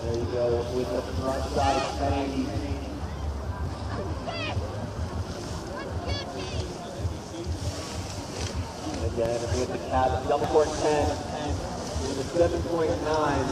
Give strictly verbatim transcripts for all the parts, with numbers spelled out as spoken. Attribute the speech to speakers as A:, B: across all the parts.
A: There you go with the front side penny. Again, with the cap, double court ten, with a seven point nine.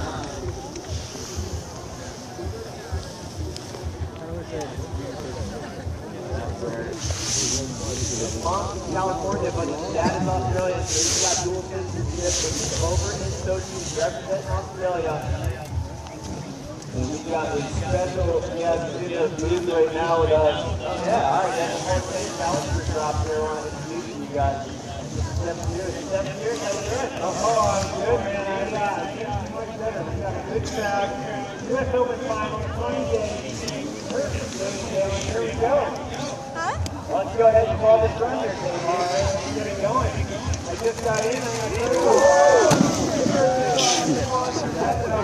A: His mom's from California, but his dad is Australian, so he's got dual citizenship. He's over in Sochi, representing Australia. And we got a special guest in the booth right now with us. Yeah, all right, that's the whole thing. Calendar drop here. I want to introduce you guys. Seven years, seven years, how you doing? Oh, I'm good, man. I got much better. We got a good crowd. U S Open final, twenty days. Perfect, here we go.
B: Huh?
A: Let's go ahead and call this run here, Dave. All right, let's get it going. I just got in. I'm going to